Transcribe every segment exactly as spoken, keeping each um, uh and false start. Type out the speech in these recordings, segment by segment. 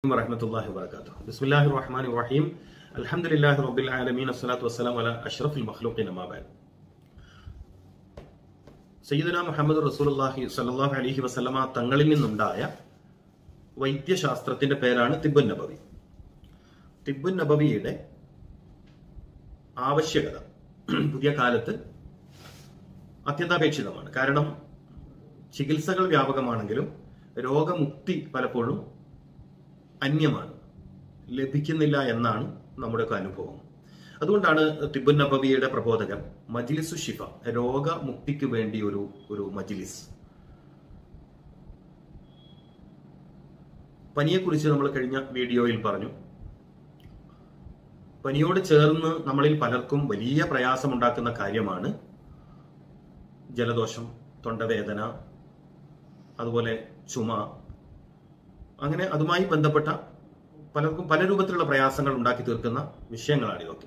warahmatullahi wabarakatuh. Bismillahirrahmanirrahim. Alhamdulillahi rabbil alamin. Assalatu wassalamu ala ashrafil makhluqin amma ba'd. സയ്യിദുനാ മുഹമ്മദ് റസൂലുള്ളാഹി സ്വല്ലല്ലാഹു അലൈഹി വസല്ലമ തങ്ങളിൽ നിന്നുണ്ടായ വൈദ്യശാസ്ത്രത്തിന്റെ പേരാണ് തിബ്ബുൻ നബവി. തിബ്ബുൻ നബവിയുടെ ആവശ്യകത പുതിയ കാലത്ത് അത്യന്താപേക്ഷിതമാണ്. കാരണം ചികിത്സകൾ വ്യാപകമാണെങ്കിലും രോഗമുക്തി പലപ്പോഴും അന്യമാണ്, ലഭിക്കുന്നില്ല എന്നാണ് നമ്മുടെയൊക്കെ അനുഭവം. അതുകൊണ്ടാണ് തിബ്ബുൻ നബവിയുടെ പ്രബോധകർ മജ്ലിസു ഷിഫ, രോഗമുക്തിക്ക് വേണ്ടി ഒരു ഒരു മജ്ലിസ്. പനിയെക്കുറിച്ച് നമ്മൾ കഴിഞ്ഞ വീഡിയോയിൽ പറഞ്ഞു. പനിയോട് ചേർന്ന് നമ്മളിൽ പലർക്കും വലിയ പ്രയാസമുണ്ടാക്കുന്ന കാര്യമാണ് ജലദോഷം, തൊണ്ടവേദന, അതുപോലെ ചുമ. അങ്ങനെ അതുമായി ബന്ധപ്പെട്ട പലർക്കും പല രൂപത്തിലുള്ള പ്രയാസങ്ങൾ ഉണ്ടാക്കി തീർക്കുന്ന വിഷയങ്ങളാണ് ഇതൊക്കെ.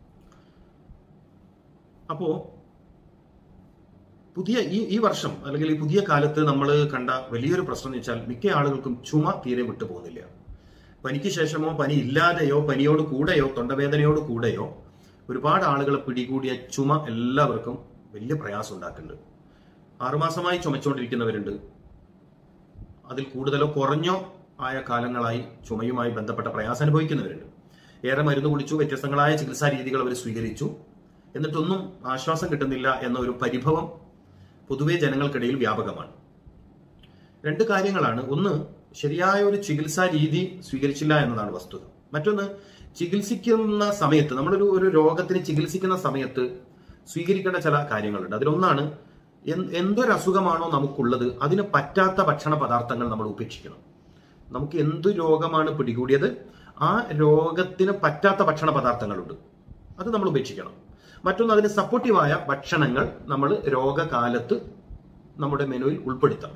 അപ്പോ പുതിയ ഈ ഈ വർഷം അല്ലെങ്കിൽ ഈ പുതിയ കാലത്ത് നമ്മൾ കണ്ട വലിയൊരു പ്രശ്നം എന്ന് വെച്ചാൽ മിക്ക ആളുകൾക്കും ചുമ തീരെ വിട്ടു പോകുന്നില്ല. പനിക്ക് ശേഷമോ പനി ഇല്ലാതെയോ പനിയോട് കൂടെയോ തൊണ്ടവേദനയോട് കൂടെയോ ഒരുപാട് ആളുകളെ പിടികൂടിയ ചുമ എല്ലാവർക്കും വലിയ പ്രയാസം ഉണ്ടാക്കുന്നുണ്ട്. ആറുമാസമായി ചുമച്ചുകൊണ്ടിരിക്കുന്നവരുണ്ട്. അതിൽ കൂടുതലോ കുറഞ്ഞോ ആയ കാലങ്ങളായി ചുമയുമായി ബന്ധപ്പെട്ട പ്രയാസം അനുഭവിക്കുന്നവരുണ്ട്. ഏറെ മരുന്ന് കുടിച്ചു, വ്യത്യസ്തങ്ങളായ ചികിത്സാ രീതികൾ അവർ സ്വീകരിച്ചു, എന്നിട്ടൊന്നും ആശ്വാസം കിട്ടുന്നില്ല എന്ന ഒരു പരിഭവം പൊതുവെ ജനങ്ങൾക്കിടയിൽ വ്യാപകമാണ്. രണ്ട് കാര്യങ്ങളാണ്. ഒന്ന്, ശരിയായ ഒരു ചികിത്സാ രീതി സ്വീകരിച്ചില്ല എന്നതാണ് വസ്തുത. മറ്റൊന്ന്, ചികിത്സിക്കുന്ന സമയത്ത് നമ്മളൊരു ഒരു രോഗത്തിന് ചികിത്സിക്കുന്ന സമയത്ത് സ്വീകരിക്കേണ്ട ചില കാര്യങ്ങളുണ്ട്. അതിലൊന്നാണ്, എന്തൊരു അസുഖമാണോ നമുക്കുള്ളത് അതിന് പറ്റാത്ത ഭക്ഷണ പദാർത്ഥങ്ങൾ നമ്മൾ ഉപേക്ഷിക്കണം. നമുക്ക് എന്തു രോഗമാണ് പിടികൂടിയത്, ആ രോഗത്തിന് പറ്റാത്ത ഭക്ഷണ പദാർത്ഥങ്ങളുണ്ട്, അത് നമ്മൾ ഉപേക്ഷിക്കണം. മറ്റൊന്ന്, അതിന് സപ്പോർട്ടീവായ ഭക്ഷണങ്ങൾ നമ്മൾ രോഗകാലത്ത് നമ്മുടെ മെനുവിൽ ഉൾപ്പെടുത്തണം.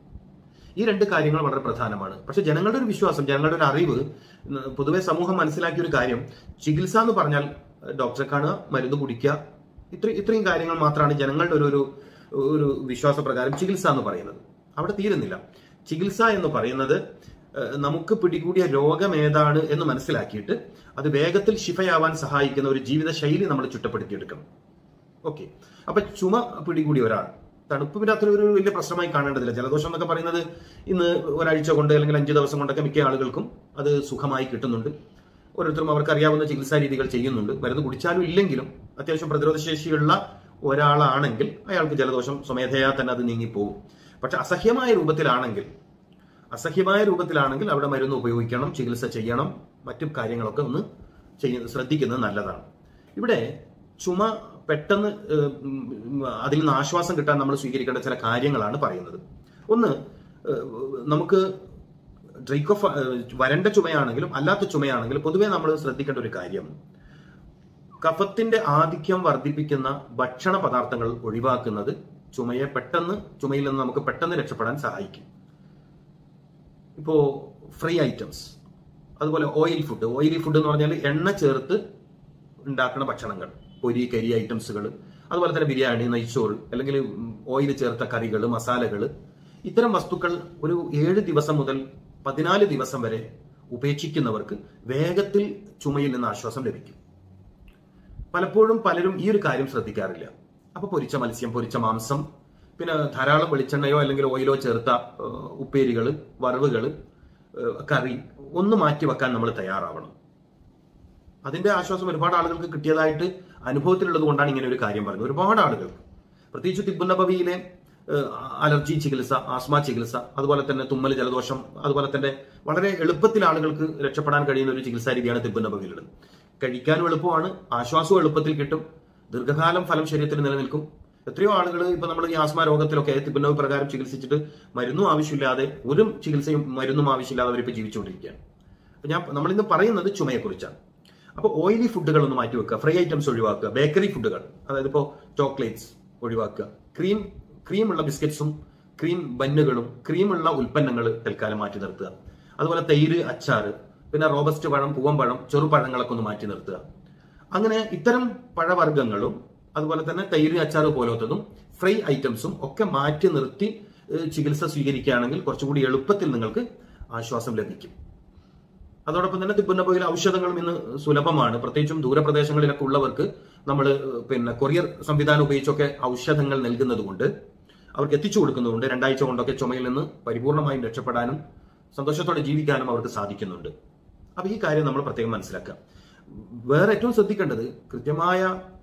ഈ രണ്ട് കാര്യങ്ങൾ വളരെ പ്രധാനമാണ്. പക്ഷെ ജനങ്ങളുടെ ഒരു വിശ്വാസം, ജനങ്ങളുടെ ഒരു അറിവ്, പൊതുവെ സമൂഹം മനസ്സിലാക്കിയ ഒരു കാര്യം, ചികിത്സ എന്ന് പറഞ്ഞാൽ ഡോക്ടറെ കാണുക, മരുന്ന് കുടിക്കുക, ഇത്ര ഇത്രയും കാര്യങ്ങൾ മാത്രമാണ് ജനങ്ങളുടെ ഒരു ഒരു വിശ്വാസപ്രകാരം ചികിത്സ എന്ന് പറയുന്നത്. അവിടെ തീരുന്നില്ല. ചികിത്സ എന്ന് പറയുന്നത് നമുക്ക് പിടികൂടിയ രോഗം ഏതാണ് എന്ന് മനസ്സിലാക്കിയിട്ട് അത് വേഗത്തിൽ ശിഫയാവാൻ സഹായിക്കുന്ന ഒരു ജീവിത ശൈലി നമ്മൾ ചുട്ടപ്പെടുത്തിയെടുക്കണം. ഓക്കെ. അപ്പൊ ചുമ പിടികൂടിയ ഒരാൾ, തണുപ്പ് പിന്നെ അത്ര ഒരു വലിയ പ്രശ്നമായി കാണേണ്ടതില്ല. ജലദോഷം എന്നൊക്കെ പറയുന്നത് ഇന്ന് ഒരാഴ്ച കൊണ്ട് അല്ലെങ്കിൽ അഞ്ചു ദിവസം കൊണ്ടൊക്കെ മിക്ക ആളുകൾക്കും അത് സുഖമായി കിട്ടുന്നുണ്ട്. ഓരോരുത്തരും അവർക്ക് അറിയാവുന്ന ചികിത്സാ രീതികൾ ചെയ്യുന്നുണ്ട്. മരുന്ന് കുടിച്ചാലും ഇല്ലെങ്കിലും അത്യാവശ്യം പ്രതിരോധ ശേഷിയുള്ള ഒരാളാണെങ്കിൽ അയാൾക്ക് ജലദോഷം സ്വമേധയാ തന്നെ അത് നീങ്ങിപ്പോകും. പക്ഷെ അസഹ്യമായ രൂപത്തിലാണെങ്കിൽ അസഹ്യമായ രൂപത്തിലാണെങ്കിൽ അവിടെ മരുന്ന് ഉപയോഗിക്കണം, ചികിത്സ ചെയ്യണം, മറ്റു കാര്യങ്ങളൊക്കെ ഒന്ന് ചെയ്യുന്നത് ശ്രദ്ധിക്കുന്നത് നല്ലതാണ്. ഇവിടെ ചുമ പെട്ടെന്ന് അതിൽ നിന്ന് ആശ്വാസം കിട്ടാൻ നമ്മൾ സ്വീകരിക്കേണ്ട ചില കാര്യങ്ങളാണ് പറയുന്നത്. ഒന്ന്, നമുക്ക് ഡ്രൈക്കോ വരണ്ട ചുമയാണെങ്കിലും അല്ലാത്ത ചുമയാണെങ്കിലും പൊതുവെ നമ്മൾ ശ്രദ്ധിക്കേണ്ട ഒരു കാര്യം, കഫത്തിന്റെ ആധിക്യം വർദ്ധിപ്പിക്കുന്ന ഭക്ഷണ പദാർത്ഥങ്ങൾ ഒഴിവാക്കുന്നത് ചുമയെ പെട്ടെന്ന് ചുമയിൽ നിന്ന് നമുക്ക് പെട്ടെന്ന് രക്ഷപ്പെടാൻ സഹായിക്കും. ഇപ്പോ ഫ്രൈ ഐറ്റംസ്, അതുപോലെ ഓയിൽ ഫുഡ്. ഓയിലി ഫുഡ് എന്ന് പറഞ്ഞാൽ എണ്ണ ചേർത്ത് ഉണ്ടാക്കുന്ന ഭക്ഷണങ്ങൾ, പൊരി കരി ഐറ്റംസുകൾ, അതുപോലെ തന്നെ ബിരിയാണി, നെയ്ച്ചോറ്, അല്ലെങ്കിൽ ഓയിൽ ചേർത്ത കറികൾ, മസാലകൾ, ഇത്തരം വസ്തുക്കൾ ഒരു ഏഴ് ദിവസം മുതൽ പതിനാല് ദിവസം വരെ ഉപേക്ഷിക്കുന്നവർക്ക് വേഗത്തിൽ ചുമയിൽ നിന്ന് ആശ്വാസം ലഭിക്കും. പലപ്പോഴും പലരും ഈ ഒരു കാര്യം ശ്രദ്ധിക്കാറില്ല. അപ്പൊ പൊരിച്ച മത്സ്യം, പൊരിച്ച മാംസം, പിന്നെ ധാരാളം വെളിച്ചെണ്ണയോ അല്ലെങ്കിൽ ഓയിലോ ചേർത്ത ഉപ്പേരികൾ, വറവുകൾ, കറി ഒന്ന് മാറ്റി വെക്കാൻ നമ്മൾ തയ്യാറാവണം. അതിന്റെ ആശ്വാസം ഒരുപാട് ആളുകൾക്ക് കിട്ടിയതായിട്ട് അനുഭവത്തിലുള്ളത് കൊണ്ടാണ് ഇങ്ങനെ ഒരു കാര്യം പറയുന്നത്. ഒരുപാട് ആളുകൾക്ക്, പ്രത്യേകിച്ച് തിബ്ബുൻ നബവിയിലെ അലർജി ചികിത്സ, ആസ്മ ചികിത്സ, അതുപോലെ തന്നെ തുമ്മൽ, ജലദോഷം, അതുപോലെ തന്നെ വളരെ എളുപ്പത്തിൽ ആളുകൾക്ക് രക്ഷപ്പെടാൻ കഴിയുന്ന ഒരു ചികിത്സാ രീതിയാണ് തിബ്ബുൻ നബവിയിലുള്ളത്. കഴിക്കാനും എളുപ്പമാണ്, ആശ്വാസവും എളുപ്പത്തിൽ കിട്ടും, ദീർഘകാലം ഫലം ശരീരത്തിൽ നിലനിൽക്കും. എത്രയോ ആളുകൾ ഇപ്പൊ നമ്മൾ ഈ ആസ്മ രോഗത്തിലൊക്കെ തിബ്ബുൻ നബവി പ്രകാരം ചികിത്സിച്ചിട്ട് മരുന്നും ആവശ്യമില്ലാതെ, ഒരു ചികിത്സയും മരുന്നും ആവശ്യമില്ലാതെ അവരിപ്പോ ജീവിച്ചുകൊണ്ടിരിക്കുകയാണ്. അപ്പൊ ഞാൻ നമ്മളിന്ന് പറയുന്നത് ചുമയെക്കുറിച്ചാണ്. അപ്പൊ ഓയിലി ഫുഡുകൾ ഒന്ന് മാറ്റി വെക്കുക, ഫ്രൈ ഐറ്റംസ് ഒഴിവാക്കുക, ബേക്കറി ഫുഡുകൾ, അതായത് ഇപ്പോൾ ചോക്ലേറ്റ്സ് ഒഴിവാക്കുക, ക്രീം ക്രീമുള്ള ബിസ്ക്കറ്റ്സും ക്രീം ബന്നുകളും ക്രീമുള്ള ഉൽപ്പന്നങ്ങൾ തൽക്കാലം മാറ്റി നിർത്തുക. അതുപോലെ തൈര്, അച്ചാറ്, പിന്നെ റോബസ്റ്റ് പഴം, പൂവമ്പഴം, ചെറുപഴങ്ങളൊക്കെ ഒന്ന് മാറ്റി നിർത്തുക. അങ്ങനെ ഇത്തരം പഴവർഗ്ഗങ്ങളും അതുപോലെ തന്നെ തൈര്, അച്ചാറ് പോലത്തതും ഫ്രൈ ഐറ്റംസും ഒക്കെ മാറ്റി നിർത്തി ചികിത്സ സ്വീകരിക്കുകയാണെങ്കിൽ കുറച്ചുകൂടി എളുപ്പത്തിൽ നിങ്ങൾക്ക് ആശ്വാസം ലഭിക്കും. അതോടൊപ്പം തന്നെ തിബുന്നബയിൽ ഔഷധങ്ങളും ഇന്ന് സുലഭമാണ്. പ്രത്യേകിച്ചും ദൂരപ്രദേശങ്ങളിലൊക്കെ ഉള്ളവർക്ക് നമ്മൾ പിന്നെ കൊറിയർ സംവിധാനം ഉപയോഗിച്ചൊക്കെ ഔഷധങ്ങൾ നൽകുന്നത് കൊണ്ട്, അവർക്ക് എത്തിച്ചു കൊടുക്കുന്നതുകൊണ്ട് രണ്ടാഴ്ച കൊണ്ടൊക്കെ ചുമയിൽ നിന്ന് പരിപൂർണമായും രക്ഷപ്പെടാനും സന്തോഷത്തോടെ ജീവിക്കാനും അവർക്ക് സാധിക്കുന്നുണ്ട്. അപ്പൊ ഈ കാര്യം നമ്മൾ പ്രത്യേകം മനസ്സിലാക്കുക. വേറെ ഏറ്റവും ശ്രദ്ധിക്കേണ്ടത് കൃത്യമായ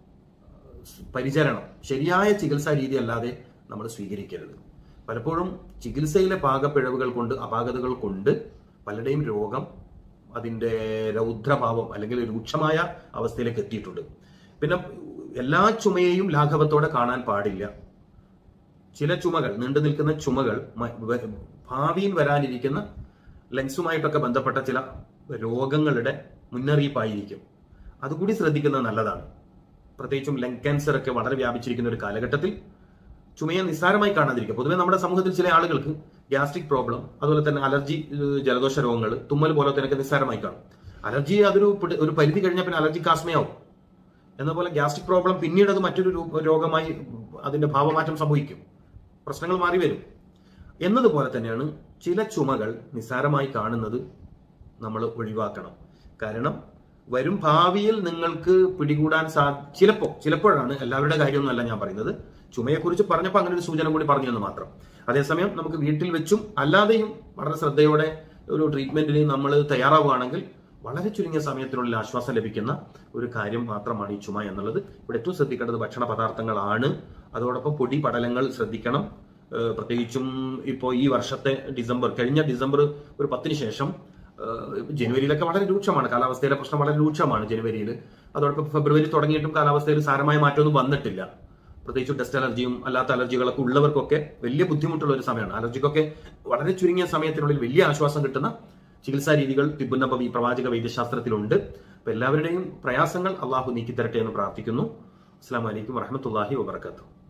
പരിചരണം, ശരിയായ ചികിത്സാ രീതി അല്ലാതെ നമ്മൾ സ്വീകരിക്കരുത്. പലപ്പോഴും ചികിത്സയിലെ പാകപ്പിഴവുകൾ കൊണ്ട്, അപാകതകൾ കൊണ്ട് പലരുടെയും രോഗം അതിന്റെ രൗദ്രഭാവം അല്ലെങ്കിൽ രൂക്ഷമായ അവസ്ഥയിലേക്ക് എത്തിയിട്ടുണ്ട്. പിന്നെ എല്ലാ ചുമയെയും ലാഘവത്തോടെ കാണാൻ പാടില്ല. ചില ചുമകൾ, നീണ്ടു നിൽക്കുന്ന ചുമകൾ ഭാവിയിൽ വരാനിരിക്കുന്ന ലങ്സുമായിട്ടൊക്കെ ബന്ധപ്പെട്ട ചില രോഗങ്ങളുടെ മുന്നറിയിപ്പായിരിക്കും. അതുകൂടി ശ്രദ്ധിക്കുന്നത് നല്ലതാണ്. പ്രത്യേകിച്ചും ലങ് ക്യാൻസർ ഒക്കെ വളരെ വ്യാപിച്ചിരിക്കുന്ന ഒരു കാലഘട്ടത്തിൽ ചുമയെ നിസ്സാരമായി കാണാതിരിക്കുക. പൊതുവെ നമ്മുടെ സമൂഹത്തിൽ ചില ആളുകൾക്ക് ഗ്യാസ്ട്രിക് പ്രോബ്ലം, അതുപോലെ തന്നെ അലർജി, ജലദോഷ രോഗങ്ങൾ, തുമ്മൽ പോലത്തെ നിസ്സാരമായി കാണും. അലർജി അതൊരു ഒരു പരിധി കഴിഞ്ഞാൽ പിന്നെ അലർജി ആസ്മയാവും. എന്ന പോലെ ഗ്യാസ്ട്രിക് പ്രോബ്ലം പിന്നീട് അത് മറ്റൊരു രോഗമായി അതിന്റെ ഭാവമാറ്റം സംഭവിക്കും, പ്രശ്നങ്ങൾ മാറി വരും. എന്നതുപോലെ തന്നെയാണ് ചില ചുമകൾ നിസ്സാരമായി കാണുന്നത് നമ്മൾ ഒഴിവാക്കണം. കാരണം വരും ഭാവിയിൽ നിങ്ങൾക്ക് പിടികൂടാൻ സാ ചിലപ്പോ ചിലപ്പോഴാണ്, എല്ലാവരുടെ കാര്യമൊന്നുമല്ല ഞാൻ പറയുന്നത്, ചുമയെക്കുറിച്ച് പറഞ്ഞപ്പോൾ അങ്ങനെ ഒരു സൂചന കൂടി പറഞ്ഞു എന്ന് മാത്രം. അതേസമയം നമുക്ക് വീട്ടിൽ വെച്ചും അല്ലാതെയും വളരെ ശ്രദ്ധയോടെ ഒരു ട്രീറ്റ്മെന്റിന് നമ്മൾ തയ്യാറാവുകയാണെങ്കിൽ വളരെ ചുരുങ്ങിയ സമയത്തിനുള്ളിൽ ആശ്വാസം ലഭിക്കുന്ന ഒരു കാര്യം മാത്രമാണ് ഈ ചുമ എന്നുള്ളത്. ഇവിടെ ഏറ്റവും ശ്രദ്ധിക്കേണ്ടത് ഭക്ഷണ പദാർത്ഥങ്ങളാണ്. അതോടൊപ്പം പൊടി പടലങ്ങൾ ശ്രദ്ധിക്കണം. പ്രത്യേകിച്ചും ഇപ്പോൾ ഈ വർഷത്തെ ഡിസംബർ, കഴിഞ്ഞ ഡിസംബർ ഒരു പത്തിന് ശേഷം ജനുവരിയിലൊക്കെ വളരെ രൂക്ഷമാണ്, കാലാവസ്ഥയിലെ പ്രശ്നം വളരെ രൂക്ഷമാണ് ജനുവരിയിൽ. അതോടൊപ്പം ഫെബ്രുവരി തുടങ്ങിയിട്ടും കാലാവസ്ഥയിൽ സാരമായ മാറ്റമൊന്നും വന്നിട്ടില്ല. പ്രത്യേകിച്ചും ഡസ്റ്റ് അലർജിയും അല്ലാത്ത അലർജികളൊക്കെ ഉള്ളവർക്കൊക്കെ വലിയ ബുദ്ധിമുട്ടുള്ള ഒരു സമയമാണ്. അലർജിക്കൊക്കെ വളരെ ചുരുങ്ങിയ സമയത്തിനുള്ളിൽ വലിയ ആശ്വാസം കിട്ടുന്ന ചികിത്സാ രീതികൾ തിബുന്നബവി പ്രവാചക വൈദ്യശാസ്ത്രത്തിലുണ്ട്. അപ്പൊ എല്ലാവരുടെയും പ്രയാസങ്ങൾ അള്ളാഹു നീക്കിത്തരട്ടെ എന്ന് പ്രാർത്ഥിക്കുന്നു. അസ്സലാമു അലൈക്കും വറഹ്മത്തുള്ളാഹി വബറകാതുഹു.